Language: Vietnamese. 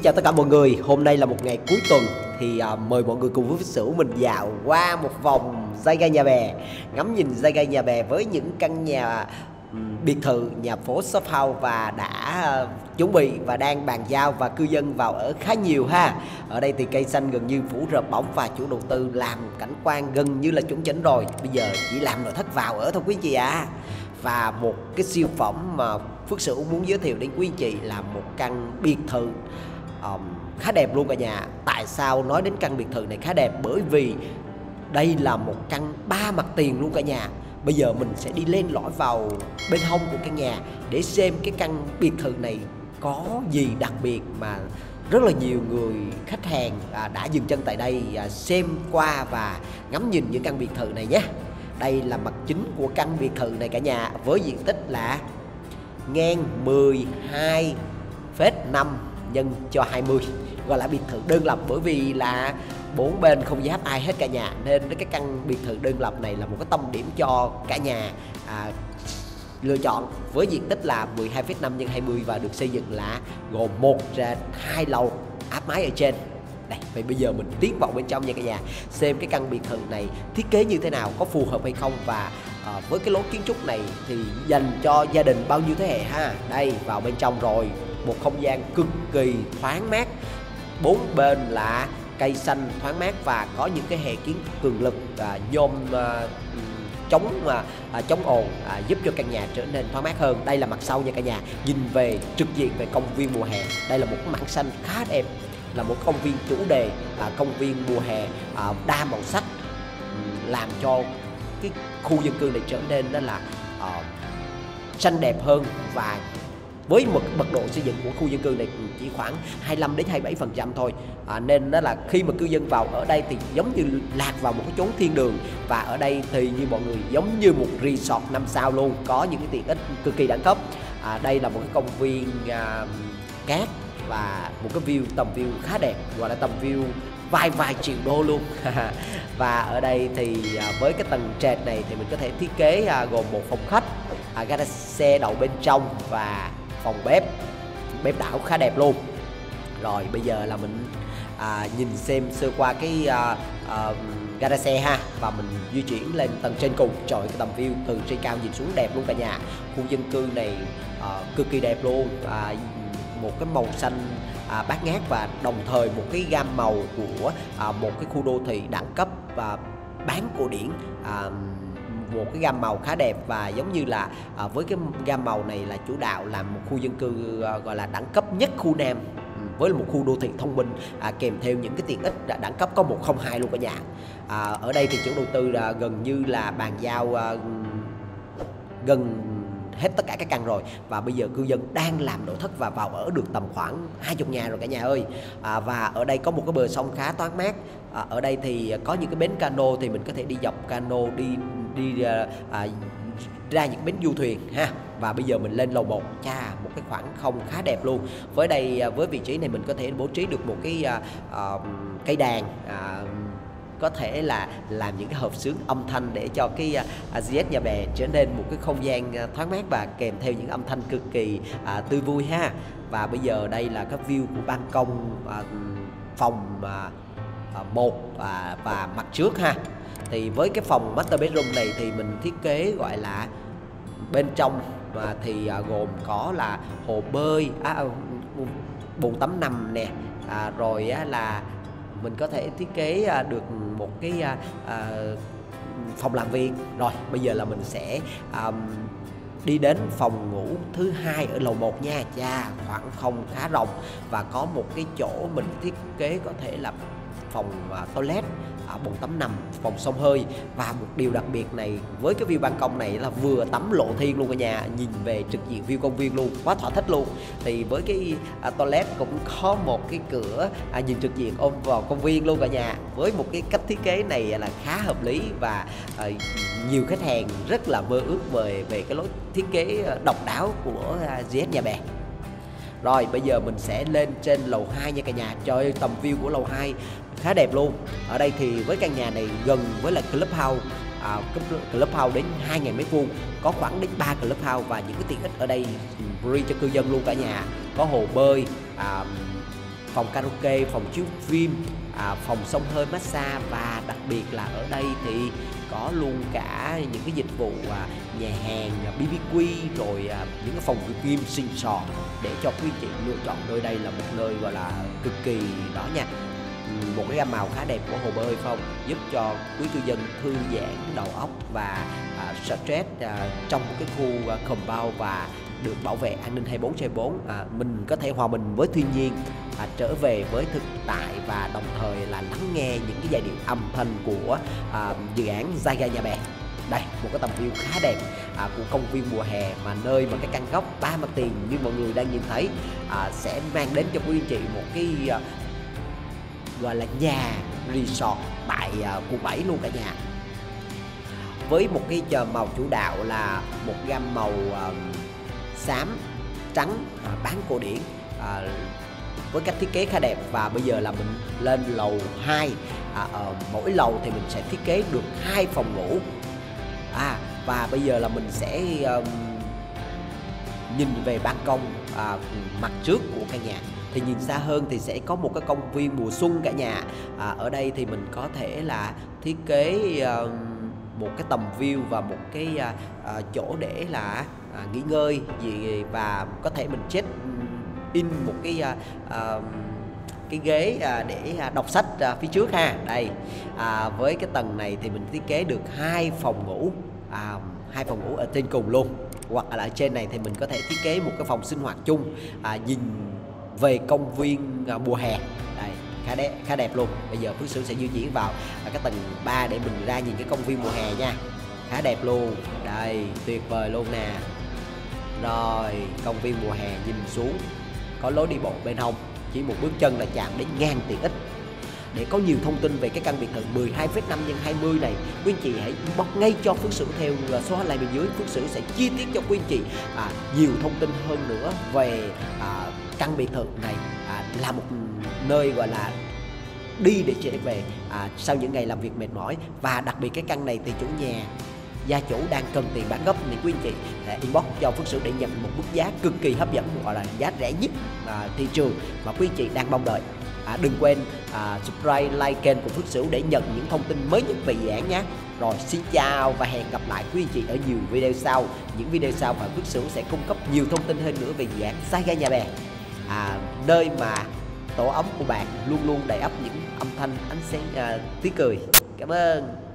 chào tất cả mọi người. Hôm nay là một ngày cuối tuần thì mời mọi người cùng với Sửu mình dạo qua một vòng Giai Gai Nhà Bè, ngắm nhìn Giai Gai Nhà Bè với những căn nhà biệt thự, nhà phố shop house và đã chuẩn bị và đang bàn giao và cư dân vào ở khá nhiều ha. Ở đây thì cây xanh gần như phủ rợp bóng và chủ đầu tư làm cảnh quan gần như là chuẩn chỉnh rồi. Bây giờ chỉ làm nội thất vào ở thôi quý anh chị ạ. Và một cái siêu phẩm mà Phước Sửu muốn giới thiệu đến quý anh chị là một căn biệt thự khá đẹp luôn cả nhà. Tại sao nói đến căn biệt thự này khá đẹp? Bởi vì đây là một căn 3 mặt tiền luôn cả nhà. Bây giờ mình sẽ đi lên lõi vào bên hông của căn nhà để xem cái căn biệt thự này có gì đặc biệt mà rất là nhiều người khách hàng đã dừng chân tại đây xem qua và ngắm nhìn những căn biệt thự này nhé. Đây là mặt chính của căn biệt thự này cả nhà, với diện tích là ngang 12,5 nhân cho 20, gọi là biệt thự đơn lập bởi vì là bốn bên không giáp ai hết cả nhà, nên cái căn biệt thự đơn lập này là một cái tâm điểm cho cả nhà lựa chọn, với diện tích là 12,5 nhân 20 và được xây dựng là gồm 1 trệt 2 lầu áp mái ở trên. Đây, vậy bây giờ mình tiến vào bên trong nha cả nhà, xem cái căn biệt thự này thiết kế như thế nào, có phù hợp hay không, và với cái lối kiến trúc này thì dành cho gia đình bao nhiêu thế hệ ha. Đây, vào bên trong rồi, một không gian cực kỳ thoáng mát, bốn bên là cây xanh thoáng mát và có những cái hệ kiến cường lực nhôm chống ồn giúp cho căn nhà trở nên thoáng mát hơn. Đây là mặt sau nha cả nhà, nhìn về trực diện về công viên mùa hè. Đây là một mảng xanh khá đẹp, là một công viên chủ đề, công viên mùa hè đa màu sắc, làm cho cái khu dân cư này trở nên đó là xanh đẹp hơn. Và với một mật độ xây dựng của khu dân cư này chỉ khoảng 25 đến 27% thôi, nên đó là khi mà cư dân vào ở đây thì giống như lạc vào một cái chốn thiên đường. Và ở đây thì như mọi người giống như một resort 5 sao luôn, có những cái tiện ích cực kỳ đẳng cấp. Đây là một cái công viên cát và một cái view, tầm view khá đẹp, gọi là tầm view vài triệu đô luôn. Và ở đây thì với cái tầng trệt này thì mình có thể thiết kế gồm một phòng khách, gara xe đậu bên trong và phòng bếp đảo khá đẹp luôn. Rồi bây giờ là mình nhìn xem sơ qua cái gara xe ha, và mình di chuyển lên tầng trên cùng. Trời, cái tầm view từ trên cao nhìn xuống đẹp luôn cả nhà. Khu dân cư này cực kỳ đẹp luôn, một cái màu xanh bát ngát và đồng thời một cái gam màu của một cái khu đô thị đẳng cấp và bán cổ điển, một cái gam màu khá đẹp. Và giống như là với cái gam màu này là chủ đạo làm một khu dân cư gọi là đẳng cấp nhất khu Nam, với một khu đô thị thông minh kèm theo những cái tiện ích đẳng cấp có 102 luôn cả nhà. Ở đây thì chủ đầu tư gần như là bàn giao gần hết tất cả các căn rồi, và bây giờ cư dân đang làm nội thất và vào ở được tầm khoảng 20 nhà rồi cả nhà ơi. Và ở đây có một cái bờ sông khá thoáng mát. Ở đây thì có những cái bến cano thì mình có thể đi dọc cano đi ra những bến du thuyền ha. Và bây giờ mình lên lầu 1, một cái khoảng không khá đẹp luôn. Với đây, với vị trí này mình có thể bố trí được một cái cây đàn, có thể là làm những cái hộp xướng âm thanh để cho cái GS Nhà Bè trở nên một cái không gian thoáng mát và kèm theo những âm thanh cực kỳ tươi vui ha. Và bây giờ đây là cái view của ban công phòng 1 và mặt trước ha. Thì với cái phòng master bedroom này thì mình thiết kế gọi là bên trong thì gồm có là hồ bơi, bồn tắm nằm nè, rồi là mình có thể thiết kế được một cái phòng làm việc. Rồi bây giờ là mình sẽ đi đến phòng ngủ thứ 2 ở lầu 1 nha. Khoảng không khá rộng và có một cái chỗ mình thiết kế có thể là phòng toilet, bồn tắm nằm, phòng xông hơi. Và một điều đặc biệt này với cái view ban công này là vừa tắm lộ thiên luôn cả nhà, nhìn về trực diện view công viên luôn, quá thỏa thích luôn. Thì với cái toilet cũng có một cái cửa nhìn trực diện ôm vào công viên luôn cả nhà. Với một cái cách thiết kế này là khá hợp lý và nhiều khách hàng rất là mơ ước về cái lối thiết kế độc đáo của GS Nhà Bè. Rồi bây giờ mình sẽ lên trên lầu 2 nha cả nhà. Trời ơi, tầm view của lầu 2 khá đẹp luôn. Ở đây thì với căn nhà này gần với là clubhouse đến 2.000 m², có khoảng đến 3 clubhouse và những cái tiện ích ở đây free cho cư dân luôn cả nhà. Có hồ bơi, phòng karaoke, phòng chiếu phim, phòng xông hơi massage, và đặc biệt là ở đây thì có luôn cả những cái dịch vụ nhà hàng, BBQ, rồi những cái phòng gym xịn sò để cho quý chị lựa chọn. Nơi đây là một nơi gọi là cực kỳ đó nha. Một cái gam màu khá đẹp của hồ bơi Phong giúp cho quý cư dân thư giãn đầu óc và stress trong một cái khu compound và được bảo vệ an ninh 24/24. Mình có thể hòa mình với thiên nhiên, trở về với thực tại, và đồng thời là lắng nghe những cái giai điệu âm thanh của dự án Zaga Nhà Bè. Đây, một cái tầm view khá đẹp của công viên mùa hè, mà nơi mà cái căn góc 3 mặt tiền như mọi người đang nhìn thấy sẽ mang đến cho quý anh chị một cái gọi là nhà resort tại quận 7 luôn cả nhà. Với một cái màu chủ đạo là một gam màu xám, trắng, bán cổ điển, với cách thiết kế khá đẹp. Và bây giờ là mình lên lầu 2, mỗi lầu thì mình sẽ thiết kế được 2 phòng ngủ. Và bây giờ là mình sẽ nhìn về ban công mặt trước của căn nhà, thì nhìn xa hơn thì sẽ có một cái công viên mùa xuân cả nhà. Ở đây thì mình có thể là thiết kế một cái tầm view và một cái chỗ để là nghỉ ngơi gì, và có thể mình check in một cái ghế để đọc sách phía trước ha. Đây, với cái tầng này thì mình thiết kế được 2 phòng ngủ, 2 phòng ngủ ở trên cùng luôn, hoặc là ở trên này thì mình có thể thiết kế một cái phòng sinh hoạt chung nhìn về công viên mùa hè. Đây, khá đẹp luôn. Bây giờ Phước Sửu sẽ di chuyển vào cái tầng 3 để mình ra nhìn cái công viên mùa hè nha. Khá đẹp luôn. Đây, tuyệt vời luôn nè. Rồi, công viên mùa hè nhìn xuống, có lối đi bộ bên hông, chỉ một bước chân là chạm đến ngang tiện ích. Để có nhiều thông tin về cái căn biệt thự 12,5x20 này, quý anh chị hãy inbox ngay cho Phước Sửu theo số hotline bên dưới. Phước Sửu sẽ chi tiết cho quý anh chị nhiều thông tin hơn nữa về căn biệt thự này, là một nơi gọi là đi để trở về sau những ngày làm việc mệt mỏi. Và đặc biệt cái căn này thì chủ nhà, gia chủ đang cần tiền bán gấp, nên quý anh chị inbox cho Phước Sửu để nhận một mức giá cực kỳ hấp dẫn, gọi là giá rẻ nhất thị trường mà quý anh chị đang mong đợi. Đừng quên subscribe, like kênh của Phước Sửu để nhận những thông tin mới nhất về dự án nhé. Rồi, xin chào và hẹn gặp lại quý anh chị ở nhiều video sau. Những video sau và Phước Sửu sẽ cung cấp nhiều thông tin hơn nữa về dự án Zaga Nhà Bè, nơi mà tổ ấm của bạn luôn luôn đầy ắp những âm thanh, ánh sáng, tiếng cười. Cảm ơn.